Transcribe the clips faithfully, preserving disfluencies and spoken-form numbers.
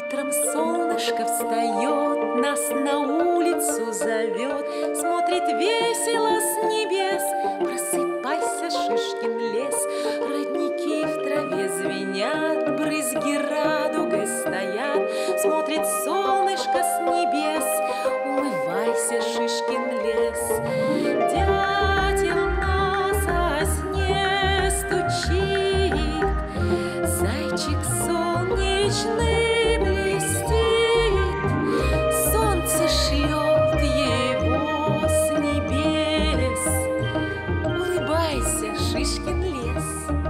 Утром солнышко встает, нас на улицу зовет, смотрит весело с небес. Просыпайся, Шишкин лес, родники в траве звенят, брызги радугой стоят, смотрит солнышко с небес. Умывайся, Шишкин лес. Дятел на сосне стучит, зайчик солнечный блестит, солнце шлет его с небес. Улыбайся, Шишкин лес.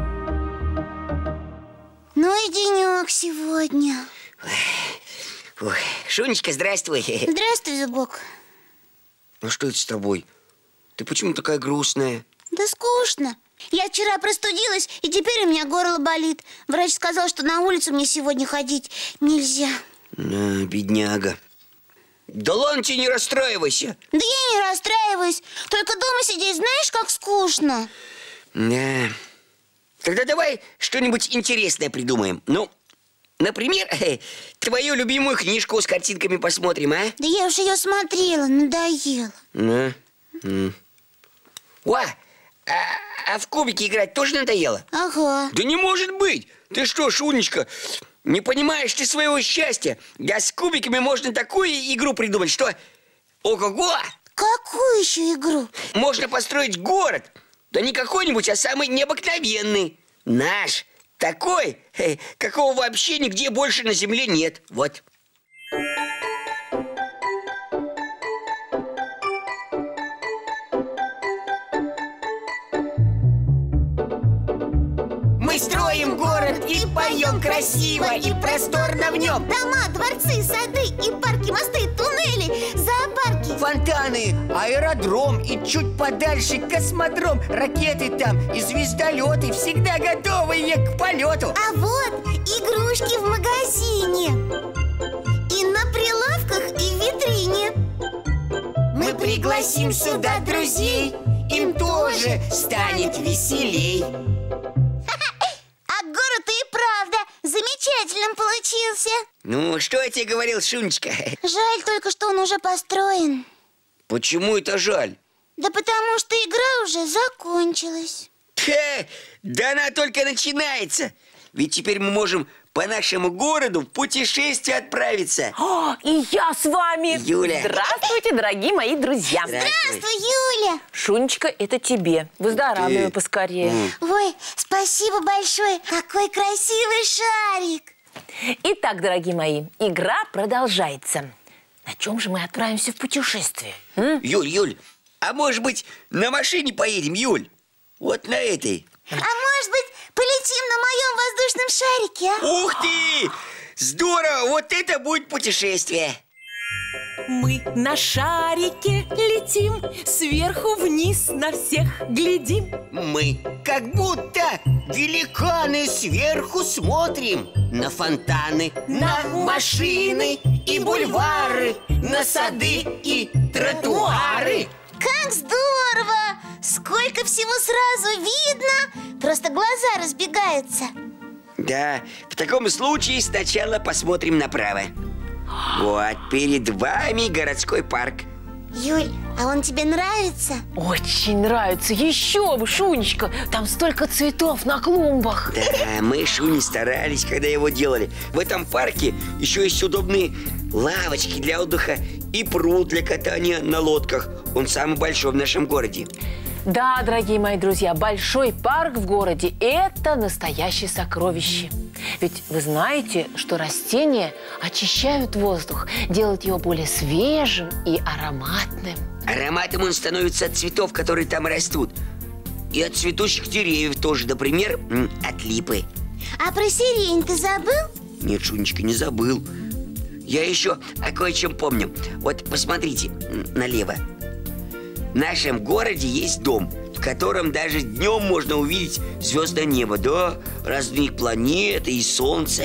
Ну и денек сегодня. Ой, Шунечка, здравствуй. Здравствуй, Зубок. Ну что это с тобой? Ты почему такая грустная? Да скучно. Я вчера простудилась, и теперь у меня горло болит. Врач сказал, что на улицу мне сегодня ходить нельзя. А, бедняга. Да ладно тебе, не расстраивайся. Да я не расстраиваюсь. Только дома сидеть, знаешь, как скучно. Да. Тогда давай что-нибудь интересное придумаем. Ну, например, твою любимую книжку с картинками посмотрим, а? Да я уж ее смотрела, надоело. Да. М. О, а, а в кубики играть тоже надоело? Ага. Да не может быть! Ты что, Шунечка, не понимаешь ты своего счастья? Да с кубиками можно такую игру придумать, что... Ого-го! Какую еще игру? Можно построить город. Да не какой-нибудь, а самый необыкновенный. Наш. Такой, э, какого вообще нигде больше на земле нет. Вот. Мы строим город и поем красиво и просторно в нем. Дома, дворцы, сады и парки, мосты, туннели, зоопарки. Фонтаны, аэродром и чуть подальше космодром. Ракеты там и звездолеты, всегда готовые к полету. А вот игрушки в магазине. И на прилавках, и в витрине. Мы пригласим сюда друзей, им тоже станет веселей. А город и правда замечательным получился. Ну, что я тебе говорил, Шунечка? Жаль только, что он уже построен. Почему это жаль? Да потому что игра уже закончилась. Хе, да она только начинается. Ведь теперь мы можем по нашему городу в путешествие отправиться. О, и я с вами. Юля. Здравствуйте, дорогие мои друзья. Здравствуй, Юля. Шунечка, это тебе. Выздоравливай Ты... поскорее. Mm. Ой, спасибо большое. Какой красивый шарик. Итак, дорогие мои, игра продолжается. На чем же мы отправимся в путешествие? М? Юль, Юль, а может быть на машине поедем, Юль? Вот на этой. А может быть, полетим на моем воздушном шарике, а? Ух ты! Здорово! Вот это будет путешествие! Мы на шарике летим, сверху вниз на всех глядим. Мы как будто великаны сверху смотрим на фонтаны, на машины и бульвары, на сады и тротуары. Как здорово! Сколько всего сразу видно! Просто глаза разбегаются. Да, в таком случае сначала посмотрим направо. Вот, перед вами городской парк. Юль, а он тебе нравится? Очень нравится. Еще бы, Шунечка, там столько цветов на клумбах. Да, мы, Шуни, старались, когда его делали. В этом парке еще есть удобные лавочки для отдыха и пруд для катания на лодках. Он самый большой в нашем городе. Да, дорогие мои друзья, большой парк в городе – это настоящее сокровище. Ведь вы знаете, что растения очищают воздух, делают его более свежим и ароматным. Ароматом он становится от цветов, которые там растут. И от цветущих деревьев тоже, например, от липы. А про сирень ты забыл? Нет, Шунечка, не забыл. Я еще о кое-чем помню. Вот посмотрите налево. В нашем городе есть дом, в котором даже днем можно увидеть звездное небо. Да, разные планеты и солнце.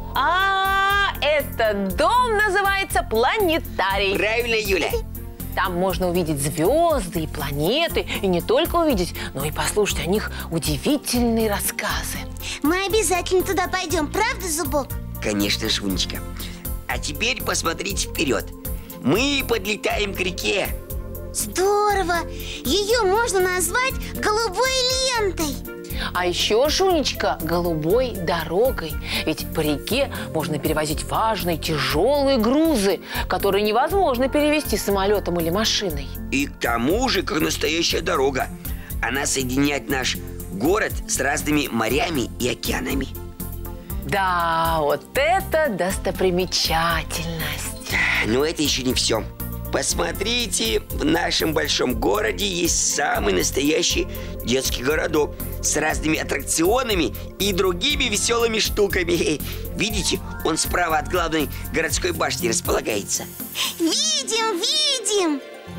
А, этот дом называется планетарий. Правильно, Юля. Там можно увидеть звезды и планеты. И не только увидеть, но и послушать о них удивительные рассказы. Мы обязательно туда пойдем, правда, Зубок? Конечно, Шунечка. А теперь посмотрите вперед. Мы подлетаем к реке. Здорово! Ее можно назвать голубой лентой. А еще, Шунечка, голубой дорогой. Ведь по реке можно перевозить важные тяжелые грузы, которые невозможно перевезти самолетом или машиной. И к тому же, как настоящая дорога. Она соединяет наш город с разными морями и океанами. Да, вот это достопримечательность. Но это еще не все. Посмотрите, в нашем большом городе есть самый настоящий детский городок с разными аттракционами и другими веселыми штуками. Видите, он справа от главной городской башни располагается. Видим, видим!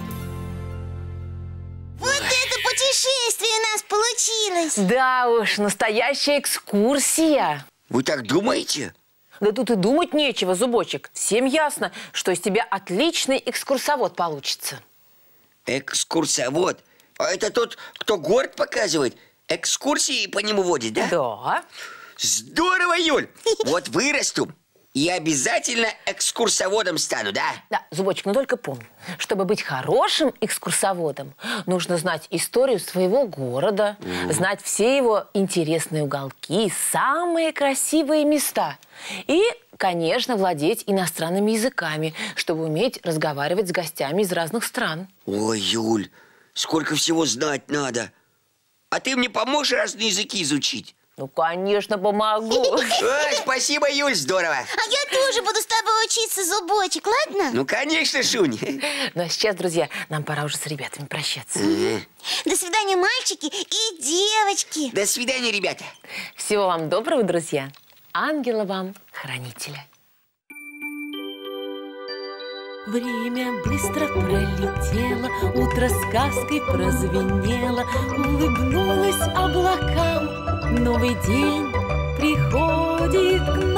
Вот это путешествие у нас получилось! Да уж, настоящая экскурсия. Вы так думаете? Да тут и думать нечего, Зубочек. Всем ясно, что из тебя отличный экскурсовод получится. Экскурсовод? А это тот, кто город показывает? Экскурсии по нему водит, да? Да. Здорово, Юль! Вот вырасту, и обязательно экскурсоводом стану, да? Да, Зубочек, но только помни, чтобы быть хорошим экскурсоводом, нужно знать историю своего города, mm. знать все его интересные уголки, самые красивые места. И, конечно, владеть иностранными языками, чтобы уметь разговаривать с гостями из разных стран. Ой, Юль, сколько всего знать надо. А ты мне поможешь разные языки изучить? Ну, конечно, помогу. Ой, спасибо, Юль, здорово. А я тоже буду с тобой учиться, Зубочек, ладно? Ну, конечно, Шунь. Ну, а сейчас, друзья, нам пора уже с ребятами прощаться. До свидания, мальчики и девочки. До свидания, ребята. Всего вам доброго, друзья. Ангела вам, хранителя. Время быстро пролетело, утро сказкой прозвенело, улыбнулась облакам. Новый день приходит к нам.